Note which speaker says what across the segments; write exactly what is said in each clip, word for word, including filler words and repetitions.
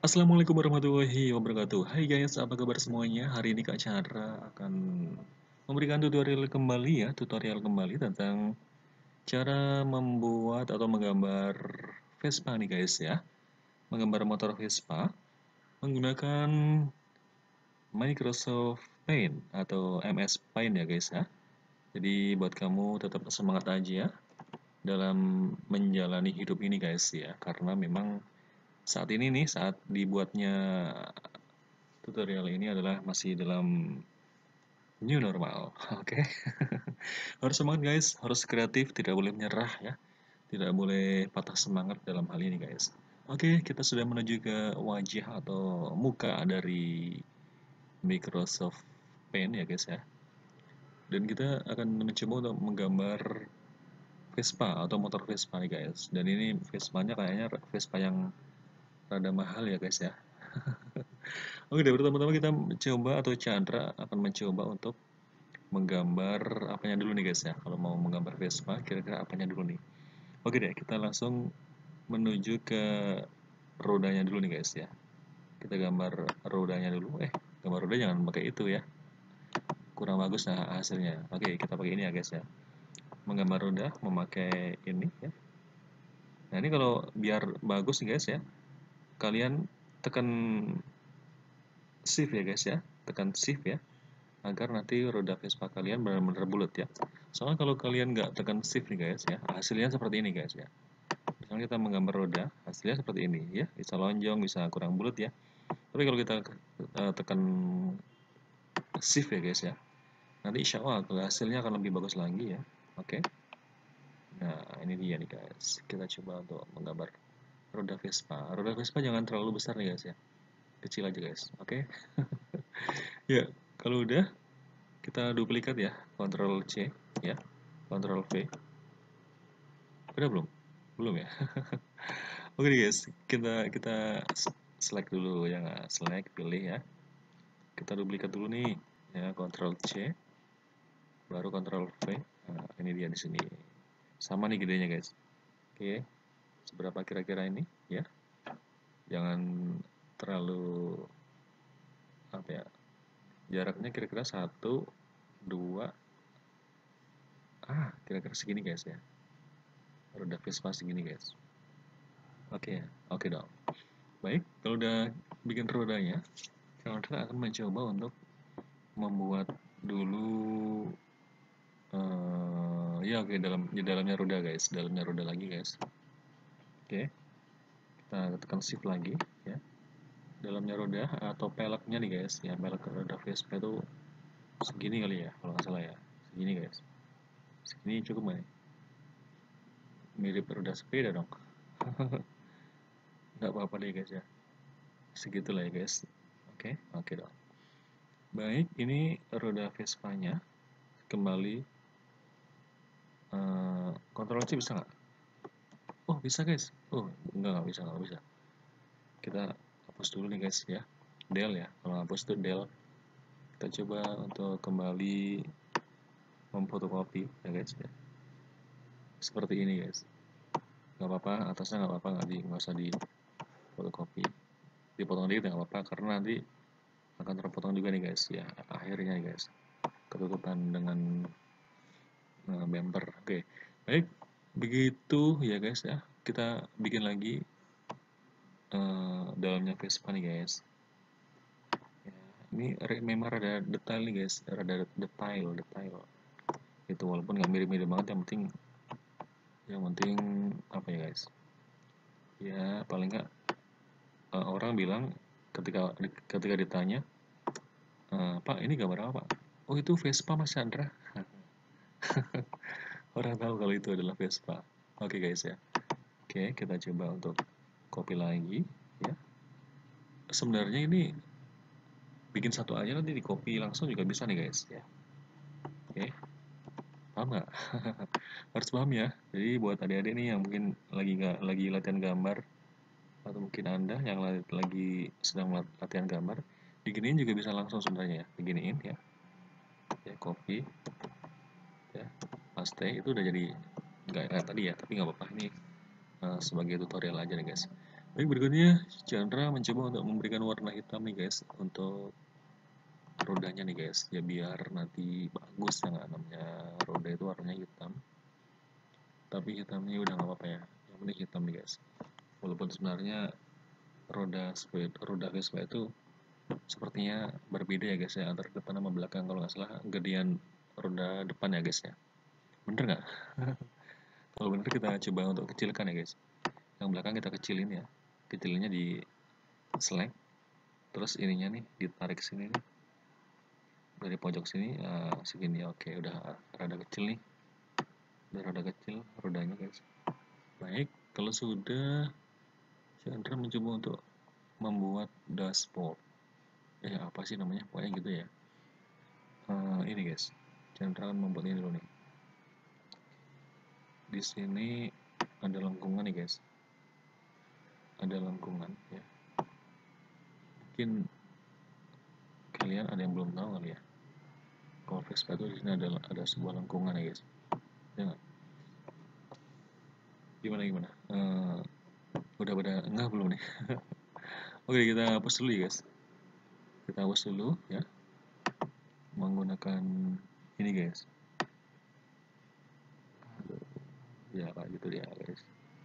Speaker 1: Assalamualaikum warahmatullahi wabarakatuh. Hai guys, apa kabar semuanya? Hari ini Kak Chandra akan memberikan tutorial kembali ya, tutorial kembali tentang cara membuat atau menggambar Vespa nih guys ya. Menggambar motor Vespa menggunakan Microsoft Paint atau M S Paint ya guys ya. Jadi buat kamu tetap semangat aja dalam menjalani hidup ini guys ya, karena memang saat ini nih, saat dibuatnya tutorial ini adalah masih dalam new normal, oke? Okay? Harus semangat guys, harus kreatif, tidak boleh menyerah ya, tidak boleh patah semangat dalam hal ini guys. Oke, okay, kita sudah menuju ke wajah atau muka dari Microsoft Paint ya guys ya. Dan kita akan mencoba untuk menggambar Vespa atau motor Vespa nih guys. Dan ini Vespanya kayaknya Vespa yang rada mahal ya guys ya. Oke, dari pertama-tama kita coba atau Chandra akan mencoba untuk menggambar apanya dulu nih guys ya. Kalau mau menggambar Vespa, kira-kira apanya dulu nih. Oke deh, kita langsung menuju ke rodanya dulu nih guys ya. Kita gambar rodanya dulu. Eh, gambar roda jangan pakai itu ya. Kurang bagus nah hasilnya. Oke, kita pakai ini ya guys ya. Menggambar roda memakai ini ya. Nah, ini kalau biar bagus nih guys ya, kalian tekan shift ya guys ya. Tekan shift ya, agar nanti roda Vespa kalian benar-benar bulat ya. Soalnya kalau kalian nggak tekan shift nih guys ya, hasilnya seperti ini guys ya. Misalnya kita menggambar roda, hasilnya seperti ini ya, bisa lonjong, bisa kurang bulat ya. Tapi kalau kita uh, tekan shift ya guys ya, nanti insya Allah hasilnya akan lebih bagus lagi ya. Oke. Nah ini dia nih guys, kita coba untuk menggambar roda Vespa. Roda Vespa jangan terlalu besar nih guys ya, kecil aja guys. Oke. Ya, kalau udah kita duplikat ya, Ctrl C ya, Ctrl V. Udah belum? Belum ya. Oke okay, guys, kita kita select dulu ya nggak? Select, pilih ya. Kita duplikat dulu nih, ya Ctrl C, baru Ctrl V. Nah, ini dia di sini. Sama nih gedenya guys. Oke, okay. Seberapa kira-kira ini ya? Jangan terlalu apa ya? Jaraknya kira-kira satu, dua, ah kira-kira segini guys ya. Roda Vespa segini guys. Oke okay, ya, oke okay dong. Baik, kalau udah bikin rodanya, kita akan mencoba untuk membuat dulu uh, ya oke okay, dalam di dalamnya roda guys, dalamnya roda lagi guys. Oke, okay. Kita tekan shift lagi ya. Dalamnya roda atau peleknya nih guys, ya pelek roda Vespa itu segini kali ya, kalau nggak salah ya, segini guys. Segini cukup nggak nih? Mirip roda sepeda dong. Nggak apa-apa deh guys ya, segitulah ya guys. Oke, okay? oke okay dong. Baik, ini roda Vespanya kembali. Uh, Ctrl C bisa nggak? Oh bisa guys. Oh enggak nggak bisa nggak bisa. Kita hapus dulu nih guys ya. Del ya. Kalau hapus itu del. Kita coba untuk kembali memfotokopi ya guys ya. Seperti ini guys. Nggak apa-apa, atasnya nggak apa-apa, nggak di nggak usah di fotokopi. Dipotong dikit nggak apa-apa karena nanti akan terpotong juga nih guys ya. Akhirnya guys. Ketutupan dengan uh, bumper. Oke. Baik. Begitu ya guys ya. Kita bikin lagi uh, dalamnya Vespa nih guys. Ya, ini memang rada detail nih guys, rada detail, detail. Itu walaupun nggak mirip-mirip banget, yang penting, yang penting apa ya guys? Ya paling nggak uh, orang bilang ketika ketika ditanya, uh, Pak ini gambar apa Pak? Oh itu Vespa Mas Chandra. Orang tahu kalau itu adalah Vespa. Oke okay, guys ya. Oke okay, kita coba untuk copy lagi ya. Sebenarnya ini bikin satu aja nanti di copy langsung juga bisa nih guys ya. Oke. Okay. Paham nggak? Harus paham ya. Jadi buat adik-adik nih yang mungkin lagi nggak lagi latihan gambar, atau mungkin anda yang lagi sedang latihan gambar, diginiin juga bisa langsung sebenarnya ya. Diginiin ya. Ya copy, ya paste, itu udah jadi nggak kayak tadi ya. Tapi nggak apa-apa, ini uh, sebagai tutorial aja nih guys. Baik, berikutnya Chandra mencoba untuk memberikan warna hitam nih guys untuk rodanya nih guys, ya biar nanti bagus ya nggak, namanya roda itu warnanya hitam, tapi hitamnya udah nggak apa-apa ya, yang penting hitam nih guys. Walaupun sebenarnya roda sepeda, roda Vespa itu sepertinya berbeda ya guys ya, antara depan sama belakang. Kalau nggak salah gedean roda depan ya guys ya, bener nggak? Kalau bener kita coba untuk kecilkan ya guys, yang belakang kita kecilin ya, kecilinnya di select, terus ininya nih ditarik sini nih, dari pojok sini uh, segini. Oke, udah rada kecil nih, udah rada kecil rodanya guys. Baik, kalau sudah, Chandra mencoba untuk membuat dashboard, eh apa sih namanya, pokoknya gitu ya. Uh, ini guys, Chandra akan membuat ini dulu nih. Di sini ada lengkungan nih guys, ada lengkungan ya. Mungkin kalian ada yang belum tahu kali ya, kalau Vespa itu di sini ada ada sebuah lengkungan ya guys. Ya nggak? Gimana gimana? Uh, udah pada enggak belum nih? Oke, kita hapus dulu ya guys. Kita hapus dulu ya, menggunakan ini guys. Aduh, ya kayak gitu ya guys.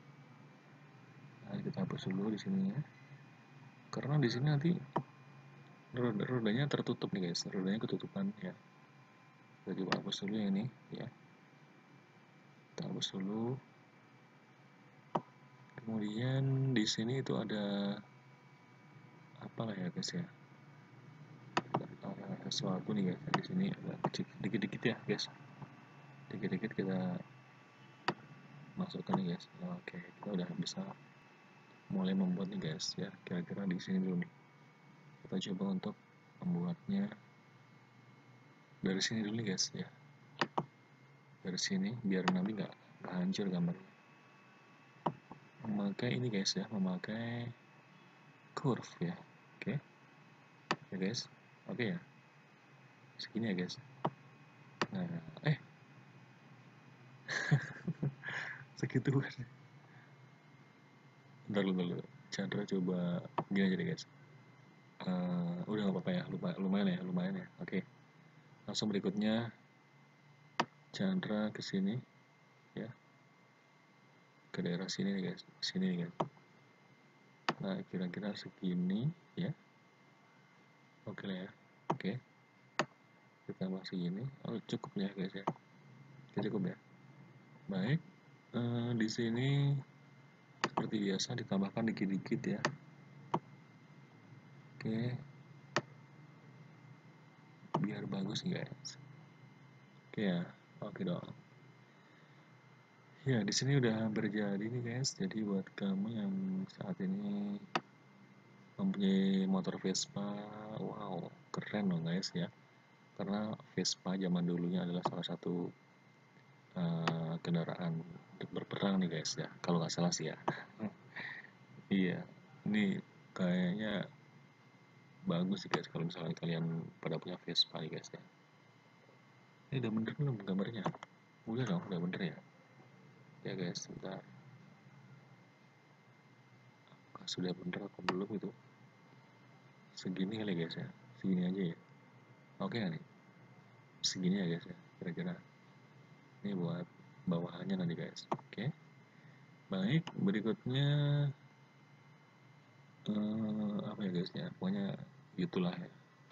Speaker 1: Nah, kita hapus dulu di sini ya, karena di sini nanti roda rodanya tertutup nih guys, rodanya ketutupan ya. Kita coba hapus dulu yang ini ya, kita hapus dulu. Kemudian di sini itu ada apa lah ya guys ya, ada sesuatu nih guys. Di sini ada dikit-dikit ya guys, dikit-dikit kita masukkan nih guys. Oke, kita udah bisa mulai membuat nih guys ya. Kira-kira di sini dulu nih, kita coba untuk membuatnya dari sini dulu nih guys ya, dari sini biar nanti nggak nggak hancur gambarnya. Memakai ini guys ya, memakai curve ya. Oke ya guys, oke ya, segini ya guys. Nah, eh segitu kan. Bentar dulu, bentar dulu. Chandra coba gini aja deh guys. Uh, udah nggak apa-apa ya, lupa, lumayan ya, lumayan ya. Oke, langsung berikutnya Chandra ke sini ya, ke daerah sini nih guys, sini nih guys. Nah, kira-kira segini ya. Oke lah ya. Oke, kita masih gini. Oh, cukup ya guys ya. Oke, cukup ya. Baik, uh, di sini seperti biasa ditambahkan dikit-dikit ya. Oke, biar bagus nih guys. Oke ya, oke dong. Ya, di sini udah berjadi nih guys. Jadi buat kamu yang saat ini mempunyai motor Vespa, wow, keren dong guys ya. Karena Vespa zaman dulunya adalah salah satu uh, kendaraan untuk berperang nih guys ya. Kalau nggak salah sih ya. Iya, ini kayaknya bagus sih guys kalau misalnya kalian pada punya Vespa nih guys ya. Ini udah bener belum gambarnya? Udah dong, udah bener ya. Ya guys, sebentar. Sudah bener apa belum itu? Segini kali guys ya, segini aja ya. Oke nih, segini ya guys ya, kira-kira. Ini buat bawahannya nanti guys. Oke, baik, berikutnya uh, apa ya guys ya, pokoknya gitulah ya.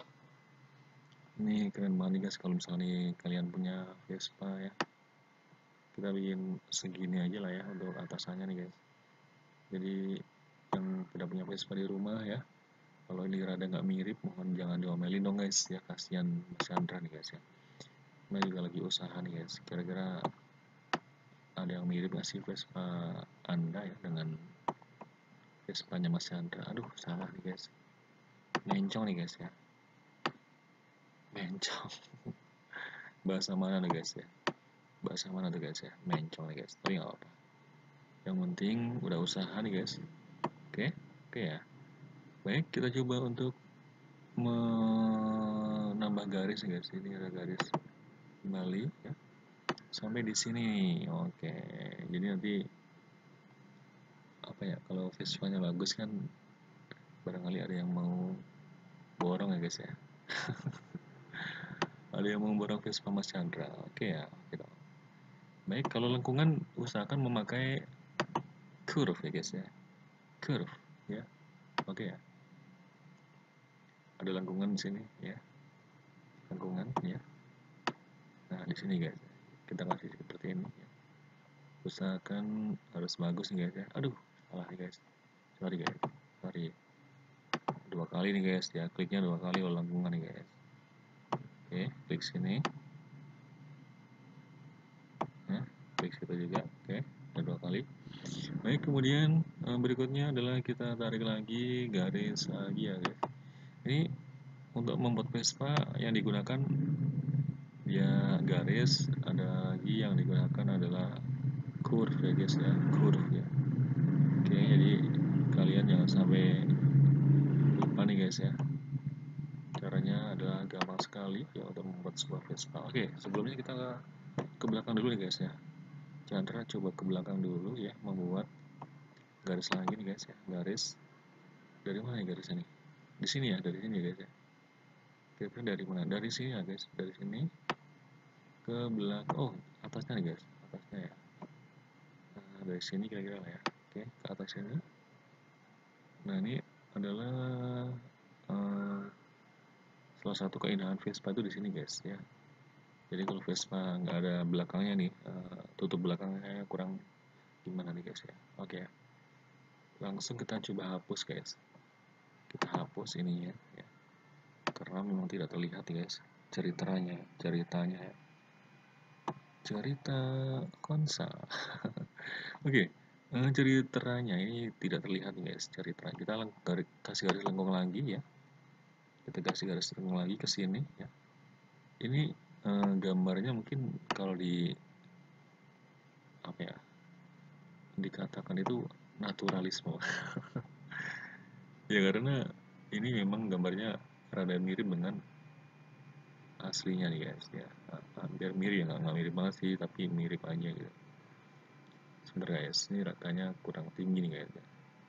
Speaker 1: Ini keren banget nih guys kalau misalnya kalian punya Vespa ya. Kita bikin segini aja lah ya untuk atasannya nih guys. Jadi yang tidak punya Vespa di rumah ya, kalau ini rada nggak mirip, mohon jangan diomelin dong guys ya, kasihan Mas Chandra nih guys ya. Nah juga lagi usaha nih guys, kira-kira ada yang mirip nggak sih Vespa Anda ya dengan Vespanya Mas Chandra? Aduh, salah nih guys, mencong nih guys ya, mencong. Bahasa mana nih guys ya, bahasa mana tuh guys ya, mencong nih guys, tapi nggak apa-apa, yang penting udah usaha nih guys. Oke, oke ya. Baik, kita coba untuk menambah garis nih guys. Ini ada garis kembali ya, sampai di sini. Oke, jadi nanti apa ya, kalau Vespanya bagus kan barangkali ada yang mau borong ya guys ya. Ada yang mau borong Vespa Mas Chandra. Oke ya, oke dong. Baik, kalau lengkungan usahakan memakai curve ya guys ya. Curve ya. Oke ya. Ada lengkungan di sini ya. Lengkungan ya. Nah, di sini guys. Kita kasih seperti ini ya. Usahakan harus bagus nih guys ya. Aduh, salah nih guys. Sorry guys. Sorry. Dua kali nih guys ya. Kliknya dua kali kalau lengkungan nih guys. Oke, klik sini. Ya, klik situ juga. Oke, ada dua kali. Baik, kemudian berikutnya adalah kita tarik lagi garis lagi ya guys. Ini untuk membuat Vespa yang digunakan ya garis, ada lagi yang digunakan adalah curve ya guys ya, curve ya. Oke, jadi kalian jangan sampai lupa nih guys ya. Caranya adalah gampang sekali ya untuk membuat sebuah Vespa. Oke, sebelumnya kita ke belakang dulu nih guys ya. Chandra coba ke belakang dulu ya, membuat garis lagi nih guys ya, garis dari mana ya garis ini? Di sini ya, dari sini ya guys ya. Kira-kira dari mana? Dari sini ya guys, dari sini ke belakang. Oh, atasnya nih guys, atasnya ya. Nah, dari sini kira-kira lah ya. Oke, ke atas sini. Nah, ini adalah uh, salah satu keindahan Vespa itu di sini guys ya. Jadi kalau Vespa nggak ada belakangnya nih, uh, tutup belakangnya kurang gimana nih guys ya. Oke, langsung kita coba hapus guys. Kita hapus ininya ya. Karena memang tidak terlihat guys ceritanya, ceritanya ya. Cerita konsa. Oke, okay. Ceritanya ini tidak terlihat guys, cerita. Kita garis, kasih garis lengkung lagi ya. Kita kasih garis lengkung lagi ke sini ya. Ini eh, gambarnya mungkin kalau di apa ya? Dikatakan itu naturalisme. Ya karena ini memang gambarnya rada mirip dengan aslinya nih guys ya. Hampir mirip ya, nggak mirip banget sih, tapi mirip aja gitu. Sebentar guys, ini rakanya kurang tinggi nih guys ya.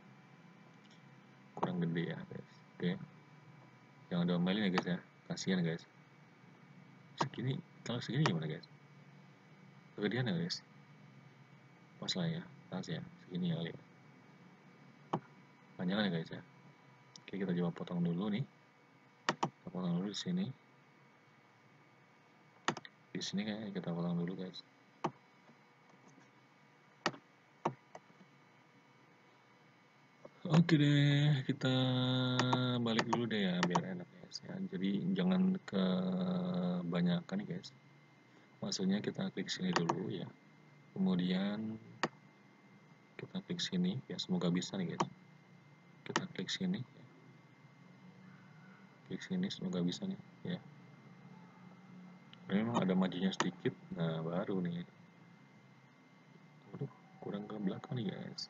Speaker 1: Kurang gede ya guys. Oke, jangan diomelin ya guys ya, kasihan guys. Segini, kalau segini gimana guys? Kegedean ya guys? Pas lah ya, pas ya, segini ya kali ya. Panjang ya guys ya. Oke, kita coba potong dulu nih. Kita potong dulu di sini. Di sini kayaknya kita potong dulu guys. Oke deh, kita balik dulu deh ya biar enak guys ya. Jadi jangan kebanyakan nih guys. Maksudnya kita klik sini dulu ya. Kemudian kita klik sini ya, semoga bisa nih guys. Kita klik sini ya. Klik sini, semoga bisa nih ya. Memang ada majunya sedikit, nah baru nih. Aduh, kurang ke belakang nih guys.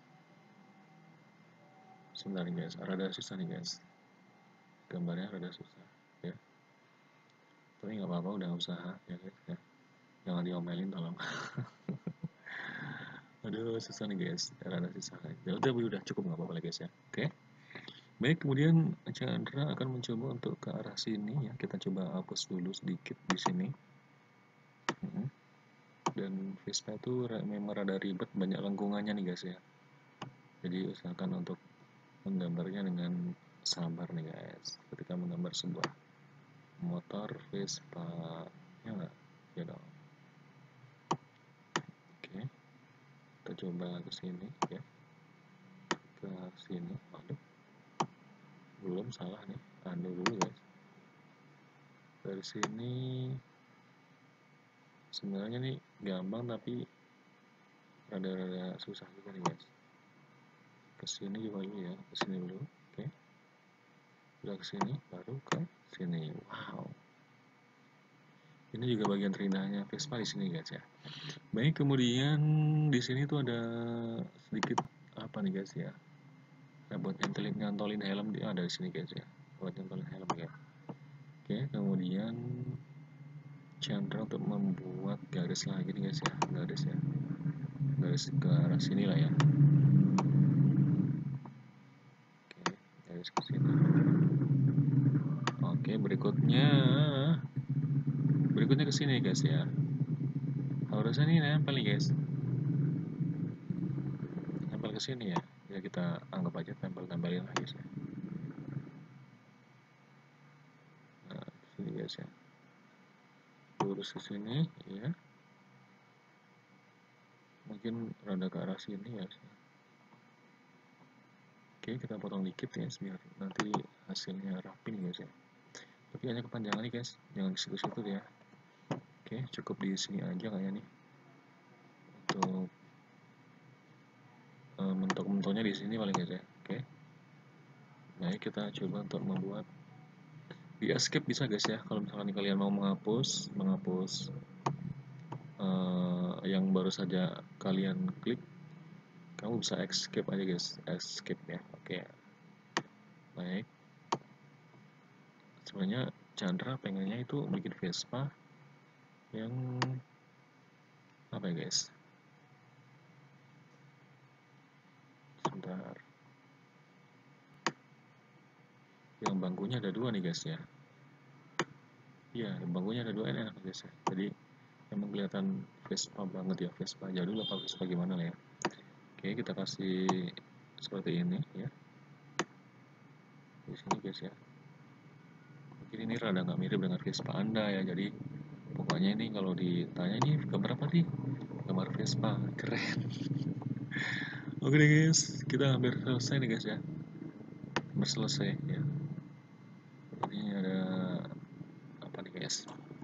Speaker 1: Sebentar nih guys, rada susah nih guys. Gambarnya rada susah ya. Tapi nggak apa-apa, udah usaha ya guys ya. Jangan diomelin tolong. Aduh, susah nih guys, rada susah. Ya udah, udah cukup, nggak apa-apa guys ya. Oke. Baik, kemudian Chandra akan mencoba untuk ke arah sini ya. Kita coba hapus dulu sedikit di sini. Dan Vespa itu memang rada ribet, banyak lengkungannya nih guys ya. Jadi usahakan untuk menggambarnya dengan sabar nih guys. Ketika menggambar sebuah motor Vespa, ya nggak? Ya dong. Oke, kita coba ke sini ya. Ke sini, aduh, belum, salah nih. Anu dulu guys. Dari sini sebenarnya nih gampang tapi rada-rada susah juga nih guys. Kesini juga dulu ya, kesini dulu. Oke, udah kesini baru ke sini. Wow, ini juga bagian terindahnya Vespa di sini guys ya. Baik, kemudian di sini tuh ada sedikit apa nih guys ya. Nah, buat nyantolin, nyantolin helm dia ada di sini guys ya. Buat nyantolin helm ya. Oke, kemudian Chandra untuk membuat garis lagi nih guys ya, garis ya. Garis ke arah sini lah ya. sini. Oke, berikutnya berikutnya ke sini guys ya. Harusnya ini nempel nih guys. Nempel ke sini ya. Ya kita anggap aja tempel-tempelin lah guys ya. Nah, sini guys ya. Lurus ke sini ya. Mungkin rada ke arah sini ya. Oke, kita potong dikit ya biar nanti hasilnya rapi nih guys ya. Tapi hanya kepanjangan nih guys, jangan ke situ-situ ya. Oke, cukup di sini aja kayak nih. Untuk uh, mentok-mentoknya di sini paling guys ya. Oke. Baik, kita coba untuk membuat di escape bisa guys ya. Kalau misalkan kalian mau menghapus, menghapus uh, yang baru saja kalian klik, kamu bisa escape aja guys, escape ya. Oke. Baik. Sebenarnya Chandra pengennya itu bikin Vespa yang apa ya guys? Sebentar. Yang bangkunya ada dua nih guys ya. Iya, bangkunya ada dua, enak guys ya. Jadi emang kelihatan Vespa banget ya, Vespa jadul apa Vespa gimana lah ya. Oke, kita kasih seperti ini ya. Di sini guys ya. Mungkin ini rada nggak mirip dengan Vespa Anda ya. Jadi pokoknya ini kalau ditanya ini gambar apa sih? Gambar Vespa, keren. Oke deh guys, kita hampir selesai nih guys ya. Hampir selesai ya. Ini ada apa nih guys?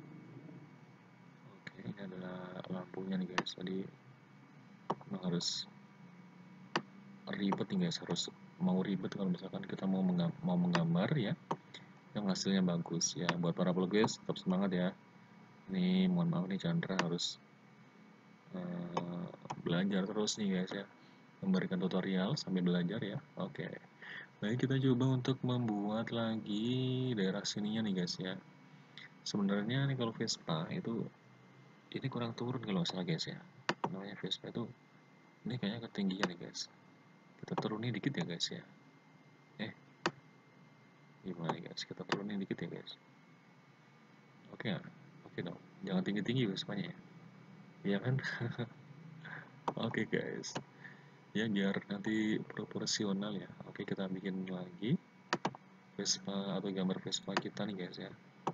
Speaker 1: Oke, ini adalah lampunya nih guys. Jadi memang harus ribet nih guys, harus mau ribet kalau misalkan kita mau menggam mau menggambar ya yang hasilnya bagus ya. Buat para pelukis tetap semangat ya. Ini mohon maaf nih Chandra harus uh, belajar terus nih guys ya, memberikan tutorial sambil belajar ya. Oke, baik, kita coba untuk membuat lagi daerah sininya nih guys ya. Sebenarnya nih kalau Vespa itu ini kurang turun kalau salah guys ya. Namanya Vespa itu ini kayaknya ketinggian nih guys. Kita turunin dikit ya guys ya. Eh, gimana nih guys? Kita turunin dikit ya guys. Oke ya, oke dong. Jangan tinggi-tinggi Vespanya ya. Iya kan? Oke guys. Ya biar nanti proporsional ya. Oke, kita bikin lagi Vespa atau gambar Vespa kita nih guys ya.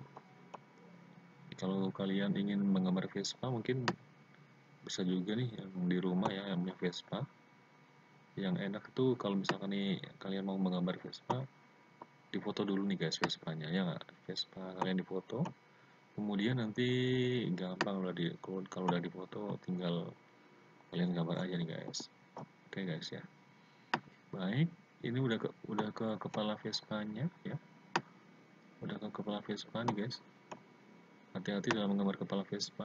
Speaker 1: Kalau kalian ingin menggambar Vespa mungkin bisa juga nih yang di rumah ya yang punya Vespa. Yang enak tuh kalau misalkan nih kalian mau menggambar Vespa, difoto dulu nih guys Vespanya ya nggak? Vespa kalian difoto, kemudian nanti gampang udah di kalau udah difoto tinggal kalian gambar aja nih guys. Oke guys ya. Baik, ini udah ke udah ke kepala Vespanya ya. Udah ke kepala Vespa nih guys. Hati-hati dalam menggambar kepala Vespa,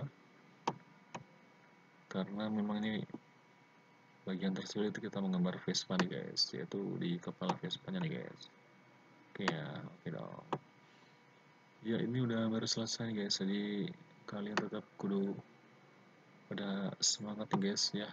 Speaker 1: karena memang ini bagian tersulit kita menggambar Vespa nih guys, yaitu di kepala Vespanya nih guys. Oke ya, oke dong. Ya ini udah baru selesai nih guys, jadi kalian tetap kudu pada semangat nih guys ya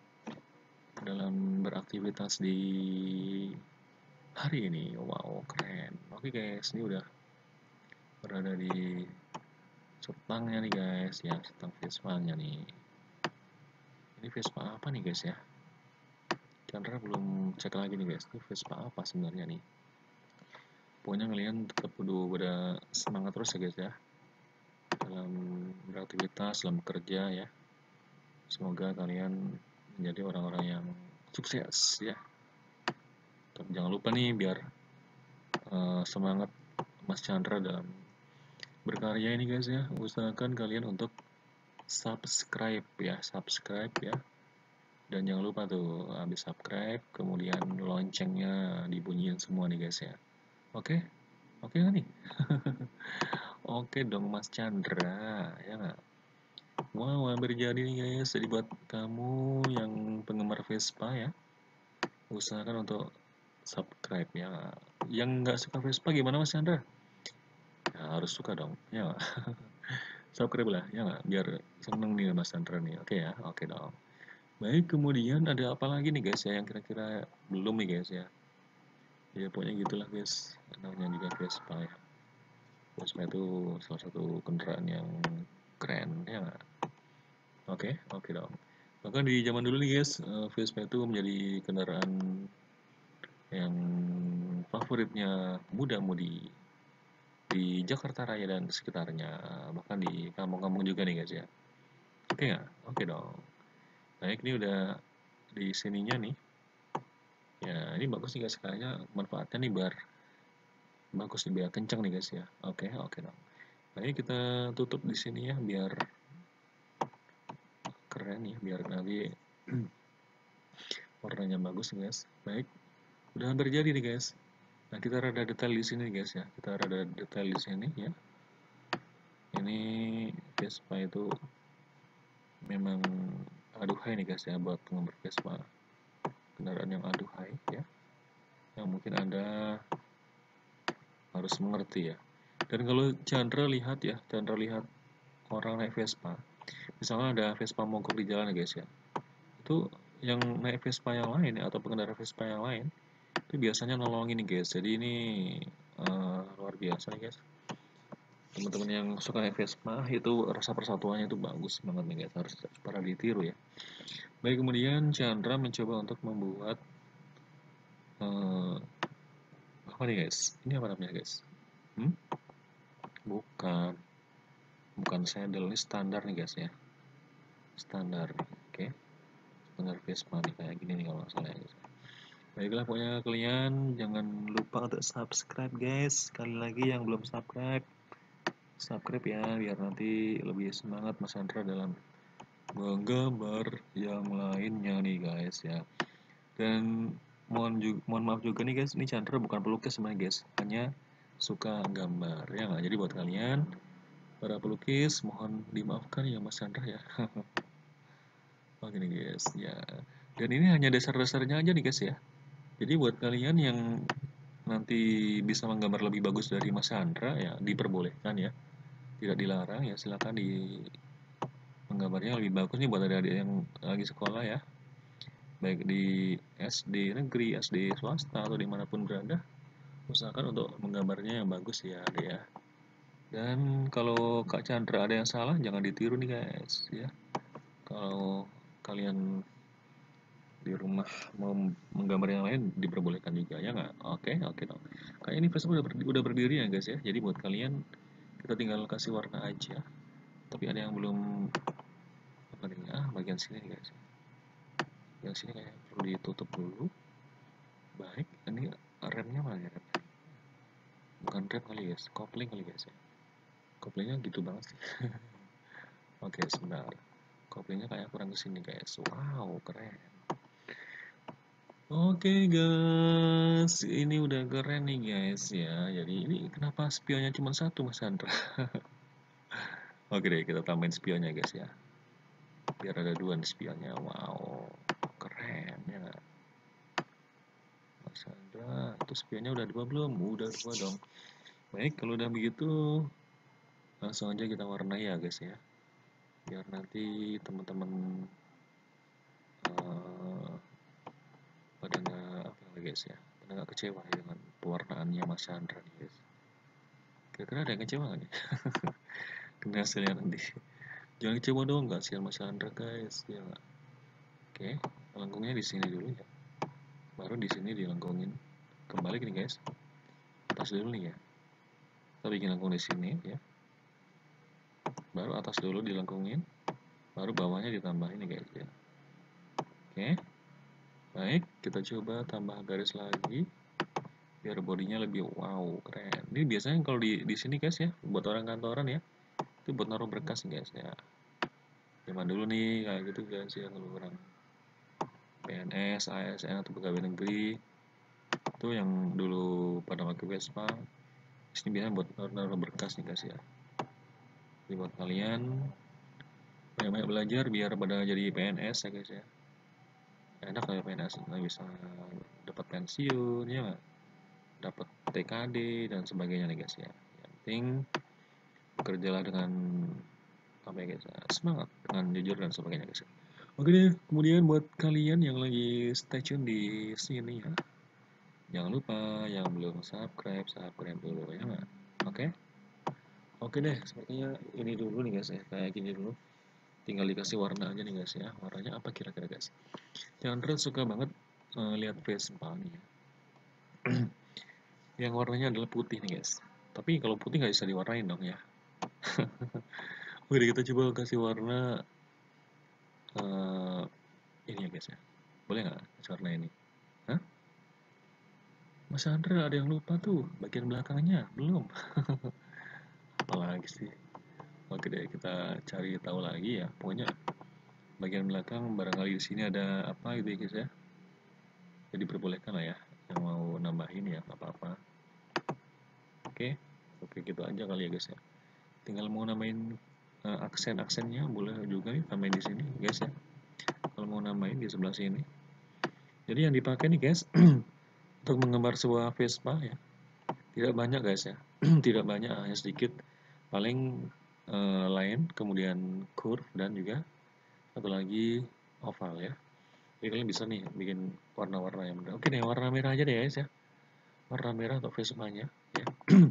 Speaker 1: dalam beraktivitas di hari ini. Wow, keren. Oke guys, ini udah berada di setangnya nih guys ya, setang Vespanya nih. Ini Vespa apa nih guys ya? Chandra belum cek lagi nih guys, ini Vespa apa sebenarnya nih. Pokoknya kalian tetap kudu pada semangat terus ya guys ya dalam beraktivitas, dalam bekerja ya. Semoga kalian menjadi orang-orang yang sukses ya. Tapi jangan lupa nih biar uh, semangat Mas Chandra dalam berkarya ini guys ya. Usahakan kalian untuk subscribe ya, subscribe ya. Dan jangan lupa tuh habis subscribe kemudian loncengnya dibunyiin semua nih guys ya. Oke? Oke nggak nih? Oke dong Mas Chandra, ya nggak? Wow, hampir jadi nih guys. Jadi buat kamu yang penggemar Vespa ya, usahakan untuk subscribe ya. Yang nggak suka Vespa gimana Mas Chandra? Ya, harus suka dong, ya nggak? Subscribe lah, ya nggak? Biar seneng nih Mas Chandra nih. Oke ya, oke dong. Baik, kemudian ada apa lagi nih guys ya yang kira-kira belum nih guys ya? Ya pokoknya gitulah guys, namanya juga Vespa ya. Vespa itu salah satu kendaraan yang keren ya nggak? Oke, oke dong. Bahkan di zaman dulu nih guys, eh, Vespa itu menjadi kendaraan yang favoritnya muda-mudi di Jakarta Raya dan sekitarnya, bahkan di kampung-kampung juga nih guys ya. Oke nggak? Oke dong. Baik, ini udah di sininya nih. Ya, ini bagus nih guys, kayaknya manfaatnya nih biar bagus nih, biar kencang nih guys ya. Oke, oke dong. Baik, kita tutup di sini ya, biar keren ya, biar nanti warnanya bagus nih guys. Baik, udah hampir jadi nih guys. Nah, kita rada detail di sini guys ya. Kita rada detail di sini ya. Ini Vespa itu memang aduhai nih guys ya, buat penggemar Vespa. Kendaraan yang aduhai ya. Yang mungkin Anda harus mengerti ya. Dan kalau Chandra lihat ya, Chandra lihat orang naik Vespa, misalnya ada Vespa mogok di jalan ya guys ya, itu yang naik Vespa yang lain ya, atau pengendara Vespa yang lain, itu biasanya nolongin nih guys. Jadi ini uh, luar biasa nih guys. Teman-teman yang suka naik Vespa itu rasa persatuannya itu bagus banget nih guys, harus para ditiru ya. Baik, kemudian Chandra mencoba untuk membuat uh, apa nih guys? Ini apa namanya guys? Hmm? Bukan, bukan sandal, ini standar nih guys ya. Standar, oke. Okay. Standar Vespa nih kayak gini nih kalau nggak salah ya guys. Baiklah, pokoknya kalian jangan lupa untuk subscribe guys. Sekali lagi yang belum subscribe, subscribe ya, biar nanti lebih semangat Mas Chandra dalam menggambar yang lainnya nih guys ya. Dan mohon juga, mohon maaf juga nih guys, ini Chandra bukan pelukis sebenarnya guys, hanya suka gambar ya nggak. Jadi buat kalian para pelukis mohon dimaafkan ya Mas Chandra ya. Oke nih guys ya. Dan ini hanya dasar-dasarnya aja nih guys ya. Jadi buat kalian yang nanti bisa menggambar lebih bagus dari Mas Chandra ya diperbolehkan ya, tidak dilarang ya, silakan di menggambarnya lebih bagus nih buat adik-adik yang lagi sekolah ya, baik di S D negeri, S D swasta atau dimanapun berada, usahakan untuk menggambarnya yang bagus ya adik ya. Dan kalau Kak Chandra ada yang salah jangan ditiru nih guys ya. Kalau kalian di rumah mau menggambar yang lain diperbolehkan juga ya nggak? Oke, oke dong. Kayak ini Facebook udah, ber, udah berdiri ya guys ya. Jadi buat kalian kita tinggal kasih warna aja. Tapi ada yang belum apa nih? Ah, bagian sini nih guys. Yang sini kayak perlu ditutup dulu. Baik, ini remnya mana ya? Remnya? Bukan rem kali guys, kopling kali guys ya. Koplingnya gitu banget sih. Oke, sebentar. Koplingnya kayak kurang kesini guys. Wow, keren. Oke guys, ini udah keren nih guys ya. Jadi ini kenapa spionnya cuma satu Mas Chandra? Oke deh, kita tambahin spionnya guys ya. Biar ada dua nih spionnya. Wow, keren ya nggak? Mas Chandra, itu spionnya udah dua belum? Udah dua dong. Baik, kalau udah begitu langsung aja kita warnai ya guys ya. Biar nanti teman-teman uh, pada nggak apa lagi guys ya, pada nggak kecewa ya dengan pewarnaannya Mas Chandra nih guys. Kira-kira ada yang kecewa nggak nih? Dengan hasilnya nanti. Jangan kecewa dong, nggak hasil Mas Chandra guys ya nggak? Oke, lengkungnya di sini dulu ya. Baru di sini dilengkungin. Kembali gini guys. Atas dulu nih ya. Kita bikin lengkung di sini ya. Baru atas dulu dilengkungin. Baru bawahnya ditambahin nih guys ya. Oke. Baik, kita coba tambah garis lagi biar bodinya lebih wow, keren. Ini biasanya kalau di di sini guys ya, buat orang kantoran ya, itu buat naruh berkas guys ya. Zaman dulu nih kayak gitu guys ya, kalau orang P N S, A S N atau pegawai negeri itu yang dulu pada pakai Vespa, ini biasanya buat naruh berkas nih guys ya. Jadi buat kalian banyak-banyak belajar biar pada jadi P N S ya guys ya. Enak lah ya P N S, nggak bisa dapat pensiun ya nggak? Dapat T K D dan sebagainya nih guys ya. Yang penting bekerjalah dengan apa ya guys, semangat, dengan jujur dan sebagainya guys. Oke deh, kemudian buat kalian yang lagi stay tune di sini ya, Jangan lupa yang belum subscribe, subscribe dulu ya nggak? Oke? Oke deh, sepertinya ini dulu nih guys ya, kayak gini dulu. Tinggal dikasih warna aja nih guys ya. Warnanya apa kira-kira guys? Chandra suka banget uh, lihat Vespa nih ya. Yang warnanya adalah putih nih guys. Tapi kalau putih nggak bisa diwarnain dong ya. Oke, kita coba kasih warna uh, ini ya guys ya. Boleh nggak kasih warna ini? Hah? Mas Chandra ada yang lupa tuh bagian belakangnya belum. Apalagi sih. Oke deh, kita cari tahu lagi ya. Pokoknya bagian belakang barangkali di sini ada apa gitu ya guys ya. Jadi diperbolehkan lah ya yang mau nambahin ya nggak apa-apa. Oke, oke gitu aja kali ya guys ya. Tinggal mau nambahin uh, aksen-aksennya boleh juga nih tambahin di sini guys ya. Kalau mau nambahin di sebelah sini. Jadi yang dipakai nih guys untuk menggambar sebuah Vespa ya. Tidak banyak guys ya. Tidak banyak, hanya sedikit. Paling uh, line, kemudian curve dan juga satu lagi oval ya. Jadi kalian bisa nih bikin warna-warna yang benar. Oke deh, warna merah aja deh guys ya. Warna merah untuk Vespa-nya ya.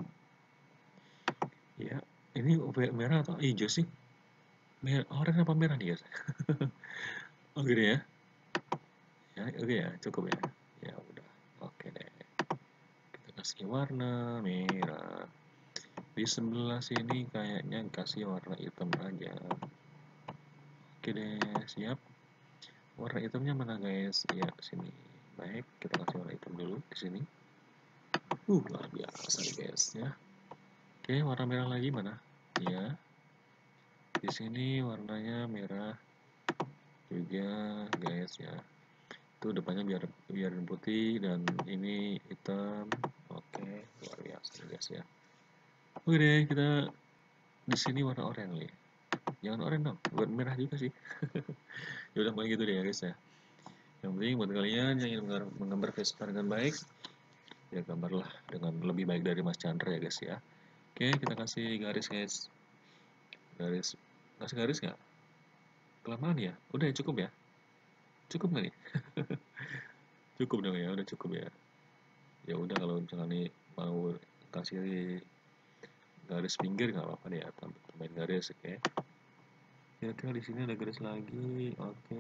Speaker 1: Ya, ini merah atau hijau sih? Merah, oranye apa merah nih guys? Oke deh ya. Ya, oke ya, cukup ya. Ya udah. Oke deh. Kita kasih warna merah. Di sebelah sini kayaknya kasih warna hitam aja. Oke deh, siap. Warna hitamnya mana guys? Ya, sini. Baik, kita kasih warna hitam dulu di sini. Uh, luar biasa nih guys ya. Oke, warna merah lagi mana? Ya. Di sini warnanya merah juga guys ya. Itu depannya biar biar putih dan ini hitam. Oke, luar biasa nih guys ya. Oke deh, kita di sini warna oranye nih. Jangan oranye dong, buat merah juga sih. Ya udah kayak gitu deh ya guys ya. Yang penting buat kalian yang ingin menggambar Vespa dengan baik, ya gambarlah dengan lebih baik dari Mas Chandra ya guys ya. Oke, kita kasih garis guys. Garis, kasih garis nggak? Kelamaan ya? Udah ya cukup ya? Cukup nggak nih? Cukup dong ya, udah cukup ya. Ya udah kalau misalnya nih mau kasih garis pinggir nggak apa-apa deh ya, tambahin garis, oke. Kira-kira di sini ada garis lagi, oke.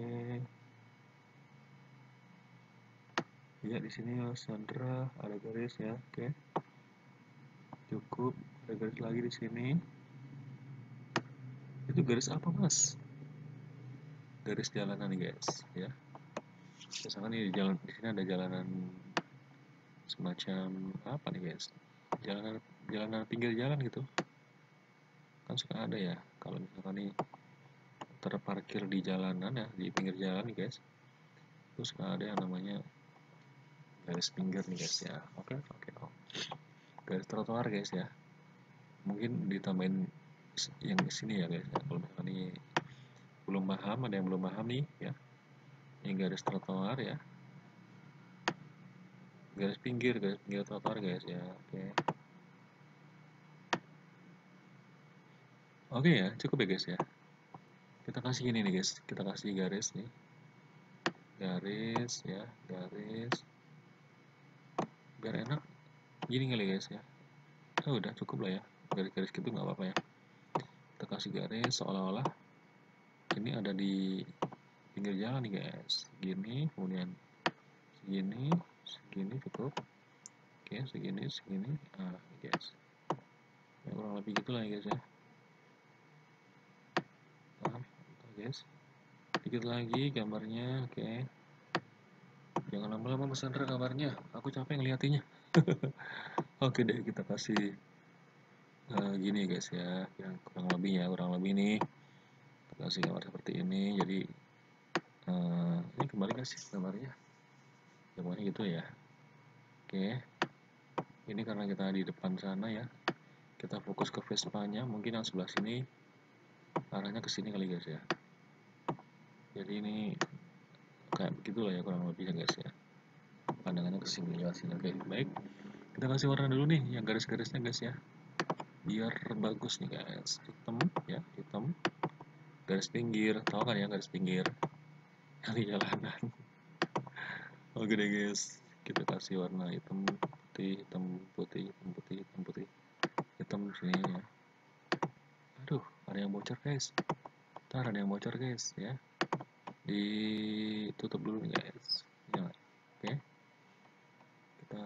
Speaker 1: Ya di sini Mas Chandra ada garis ya, oke. Cukup, ada garis lagi di sini. Itu garis apa mas? Garis jalanan nih guys, ya. Misalkan nih di jalan di sini ada jalanan semacam apa nih guys? Jalanan jalanan pinggir jalan gitu. Kan suka ada ya kalau misalkan nih terparkir di jalanan ya di pinggir jalan nih guys. Terus suka ada yang namanya garis pinggir nih guys ya. Oke oke oh. Garis trotoar guys ya. Mungkin ditambahin yang di sini ya guys ya. Kalau misalkan nih belum paham, ada yang belum paham nih ya. Ini garis trotoar ya. Garis pinggir, garis pinggir trotoar guys ya. Oke. Oke ya, cukup ya guys ya. Kita kasih gini nih guys, kita kasih garis nih. Garis ya, garis. Biar enak gini kali guys ya. Oh, udah cukup lah ya. Garis-garis gitu nggak apa-apa ya. Kita kasih garis seolah-olah ini ada di pinggir jalan nih guys. Gini, kemudian segini, segini cukup. Oke, segini, segini. Ah, guys. Ya, kurang lebih gitulah ya guys ya. Nah, guys. Dikit lagi gambarnya, oke. Jangan lama-lama Mas Sandra gambarnya, aku capek ngeliatinya. Oke deh, kita kasih uh, gini guys ya, yang kurang lebih ya, kurang lebih nih. Kita kasih gambar seperti ini, jadi uh, ini kembali kasih gambarnya. Gambarnya gitu ya. Oke, ini karena kita di depan sana ya, kita fokus ke Vespa-nya, mungkin yang sebelah sini arahnya ke sini kali guys ya. Jadi ini kayak begitulah ya kurang lebih ya guys ya. Pandangannya ke sini ya sini. Oke, baik. Kita kasih warna dulu nih yang garis-garisnya guys ya. Biar bagus nih guys. Hitam ya, hitam. Garis pinggir, tahu kan ya garis pinggir yang di jalanan. Oke deh guys. kita kasih warna hitam putih, hitam putih, hitam putih, hitam putih, hitam sini ya. Aduh, ada yang bocor guys. Ntar ada yang bocor guys ya. Ditutup dulu nih guys. Ya, oke. Kita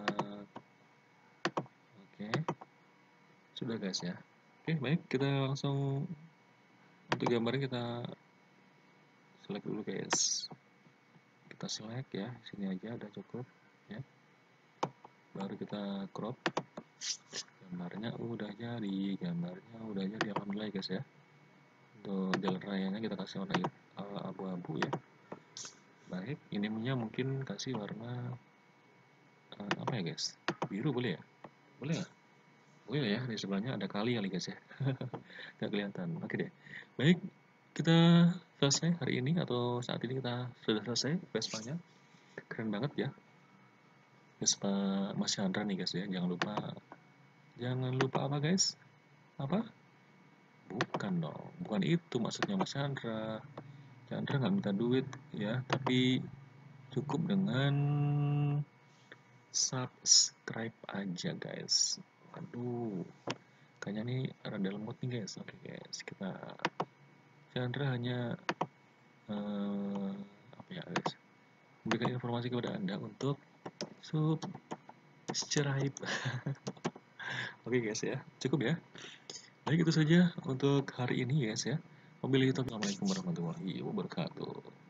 Speaker 1: oke. Sudah guys ya. Oke, baik, kita langsung untuk gambarnya kita select dulu guys. Kita select ya, sini aja udah cukup ya. Baru kita crop. Gambarnya udah jadi, gambarnya udah jadi, alhamdulillah guys ya. Untuk jalan rayanya kita kasih warna abu-abu ya. Baik, inimnya mungkin kasih warna uh, apa ya guys? Biru boleh ya? Boleh ya? Boleh ya, di sebelahnya ada kali kali guys ya. Nggak kelihatan. Oke deh. Baik, kita selesai hari ini atau saat ini kita sudah selesai Vespanya. Keren banget ya. Vespa Mas Chandra nih guys ya. Jangan lupa, jangan lupa apa guys? Apa? Bukan dong, bukan itu maksudnya Mas Chandra. Chandra nggak minta duit ya, tapi cukup dengan subscribe aja guys. Aduh, kayaknya nih rada lemot nih guys. Oke guys, kita Chandra hanya uh, apa ya guys, memberikan informasi kepada anda untuk subscribe. Oke guys ya, cukup ya. Baik, itu saja untuk hari ini guys ya. Wabillahi taufiq. Assalamualaikum warahmatullahi wabarakatuh.